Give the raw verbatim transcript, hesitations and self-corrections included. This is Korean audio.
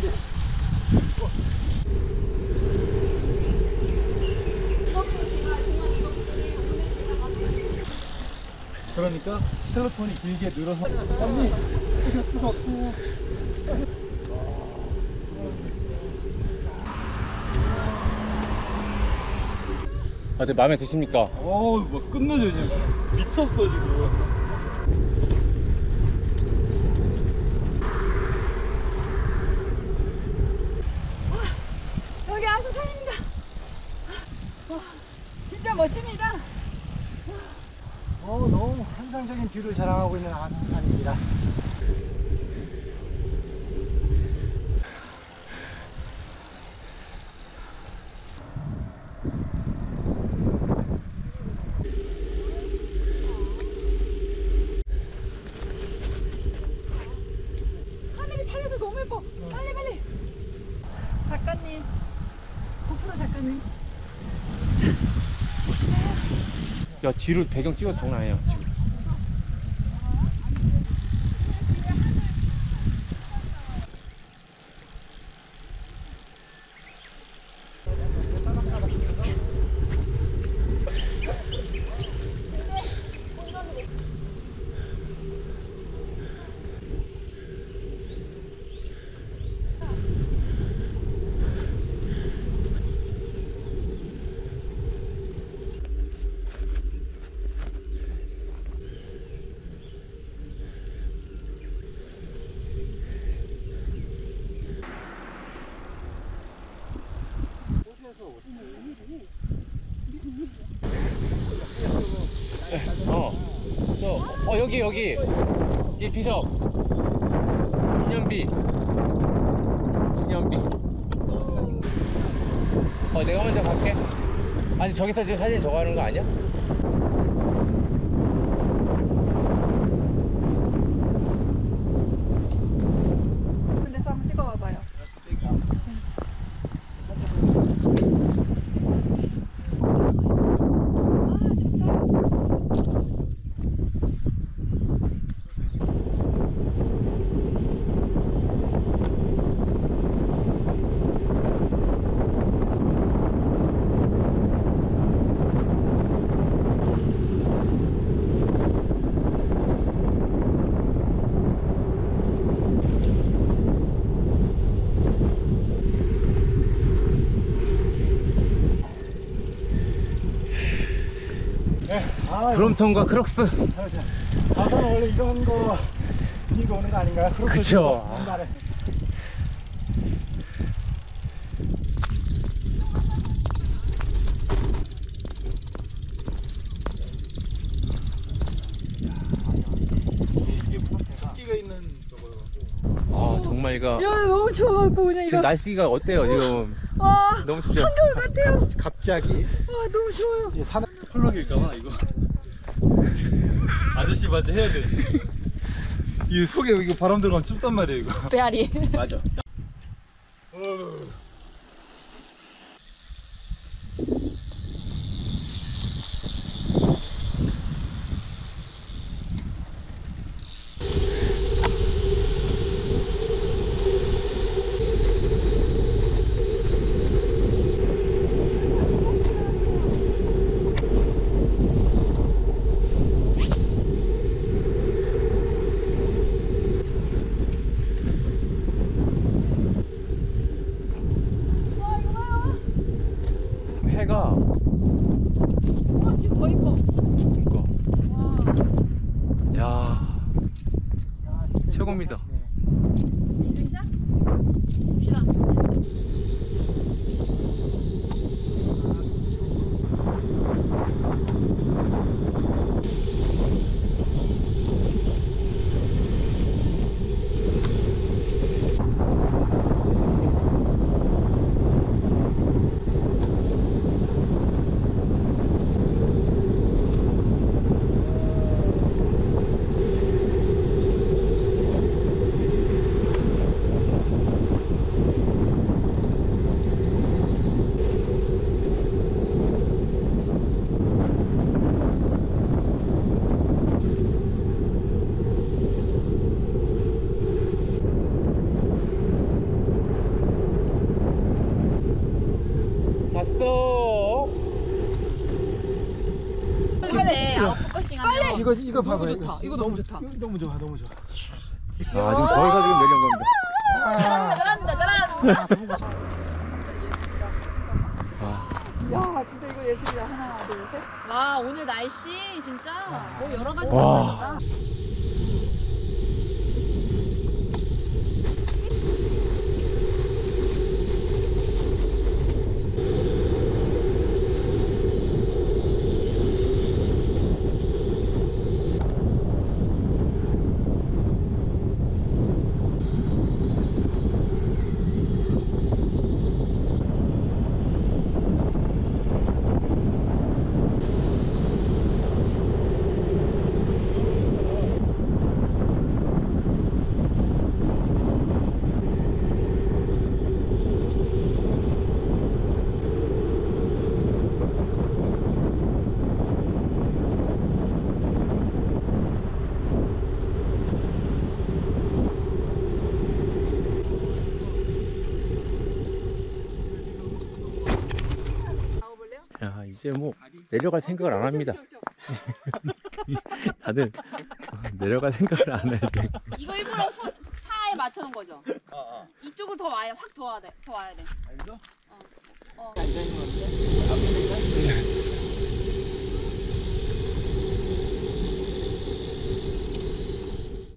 그러니까 스켈레톤이 길게 늘어서 언니 수가 쭉 아, 네, 마음에 드십니까? 어우 뭐 끝내줘 지금 미쳤어 지금. 여기 아수산입니다. 와, 진짜 멋집니다. 어 너무 환상적인 뷰를 자랑하고 있는 아수산입니다. 하늘이 파래서 너무 예뻐. 빨리 빨리. 작가님, 고프로 작가님. 야, 뒤로 배경 찍어도 장난 아니에요 지금. 어, 저, 어 여기 여기 이 비석 기념비 기념비. 어 내가 먼저 갈게. 아니 저기서 지금 사진 저거 하는 거 아니야? 근데서 한번 찍어봐봐요. 아 좋다. 브롬톤과 크록스. 바다는 원래 이런 거 이거 오는 거 아닌가요? 크로스 그쵸. 한 달에. 이게 습기가 있는 저거여가지고. 아 정말 이거 야 너무 추워갖고 그냥 지금 이거. 날씨가 어때요 지금? 와 너무 춥죠? 한겨울 같아요. 갑자기 와 너무 추워요. 이게 산 플럭일까봐 이거 아저씨 바지 해야 되지. 이 속에 이거 바람 들어가면 춥단 말이에요 이거. 배아리. 맞아. 해가 와 지금 더 이뻐. 그러니까 와. 야 최고입니다. 인증샷? 봅시다. 이거 이거 너무 봐봐. 좋다. 이거 너무 좋다. 이거 너무 좋아, 너무 좋아. 아 지금 저희가 지금 내려온 겁니다. 아, 잘한다, 잘한다. 아, 야, 진짜 이거 예술이다. 하나, 둘, 셋. 와, 오늘 날씨 진짜 뭐 여러 가지 와. 나타난다. 야 이제 뭐 내려갈 생각을 안 합니다. 다들 내려갈 생각을 안 해야 돼. 이거 일부러 소, 사에 맞춰놓은 거죠? 아, 아. 이쪽을 더 와야 확 더 와야 돼. 더 와야 돼. 알죠? 어. 어. 앉아 있는